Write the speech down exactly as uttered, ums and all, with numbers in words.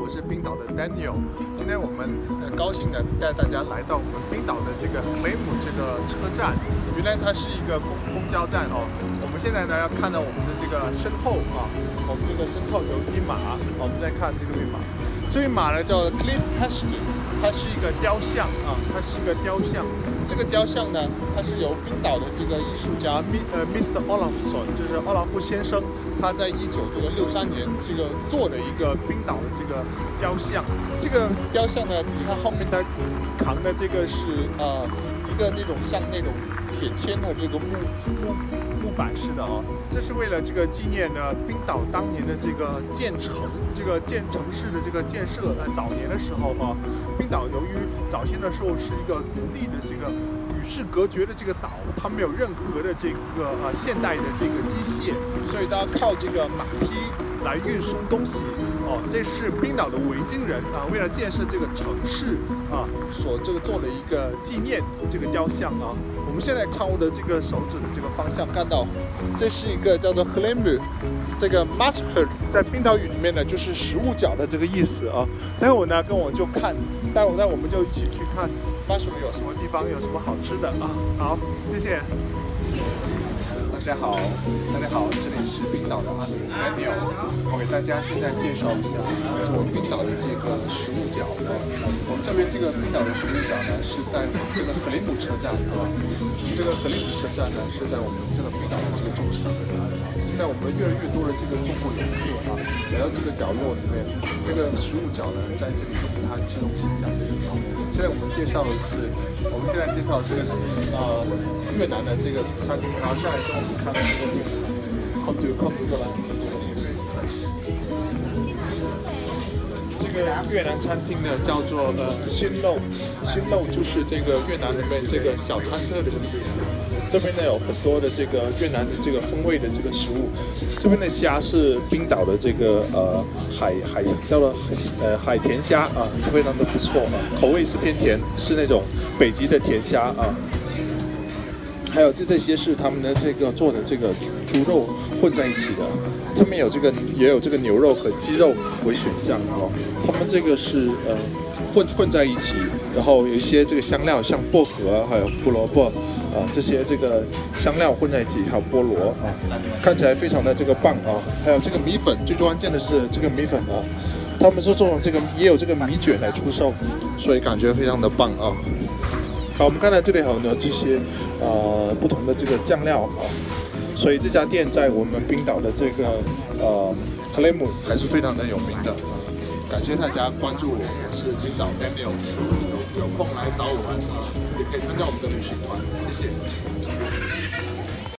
我是冰岛的 Daniel。今天我们很高兴的带大家来到我们冰岛的这个克雷姆这个车站。原来它是一个公公交站哦。我们现在呢要看到我们的这个身后啊，我们这个身后有一匹马，我们在看这个匹马。这匹马呢叫 Cliff Heston， 它是一个雕像啊，它是一个雕像。这个雕像呢，它是由冰岛的这个艺术家 Mi 呃 Mister Olafsson， 就是奥拉夫先生，他在一九这个六三年这个做的一个冰岛的这个雕像。这个雕像呢，你看后面它扛的这个是呃一个那种像那种铁签的这个木木木板式的哦，这是为了这个纪念呢冰岛当年的这个建城，这个建城市的这个建设。呃，早年的时候啊，冰岛由于早先的时候是一个独立的这个与世隔绝的这个岛，它没有任何的这个呃现代的这个机械，所以都要靠这个马匹来运输东西。哦，这是冰岛的维京人啊，为了建设这个城市啊，所这个做的一个纪念这个雕像啊。我们现在朝的这个手指的这个方向看到，这是一个叫做 Hlemmu， 这个 Master 在冰岛语里面呢就是食物角的这个意思啊。待会我呢跟我就看，待会呢我们就一起去看 Master 有什么地方有什么好吃的啊。好，谢谢。大家好，大家好，这里是冰岛的阿努 Daniel， 我给大家现在介绍一下我们冰岛的这个食物角。我们这边这个冰岛的食物角呢是在我们这个克雷姆车站啊，这个克雷姆车站呢是在我们这个冰岛的这个中心。现在我们越来越多的这个中国游客啊来到这个角落里面，这个食物角呢在这里用餐吃东西这样子。现在我们介绍的是，我们现在介绍的这个是呃越南的这个餐厅，然后下来跟我们看到这个越南餐厅，靠就靠过来。这个越南餐厅呢叫做呃新肉，新肉就是这个越南里面这个小餐车的这个意思。这边呢有很多的这个越南的这个风味的这个食物。这边的虾是冰岛的这个呃海海叫做呃海甜虾啊，非常的不错啊，口味是偏甜，是那种北极的甜虾啊。还有这这些是他们的这个做的这个猪肉混在一起的，这边有这个也有这个牛肉和鸡肉为选项哦。他们这个是呃混混在一起，然后有一些这个香料，像薄荷还有胡萝卜啊，这些这个香料混在一起，还有菠萝啊，看起来非常的这个棒啊。还有这个米粉，最关键的是这个米粉啊，他们是做成这个也有这个米卷来出售，所以感觉非常的棒啊。好，我们看到这里还有呢这些呃不同的这个酱料啊，所以这家店在我们冰岛的这个呃克雷姆还是非常的有名的。感谢大家关注我，我是冰岛 Daniel， 有有空来找我玩啊，也可以参加我们的旅行团，谢谢。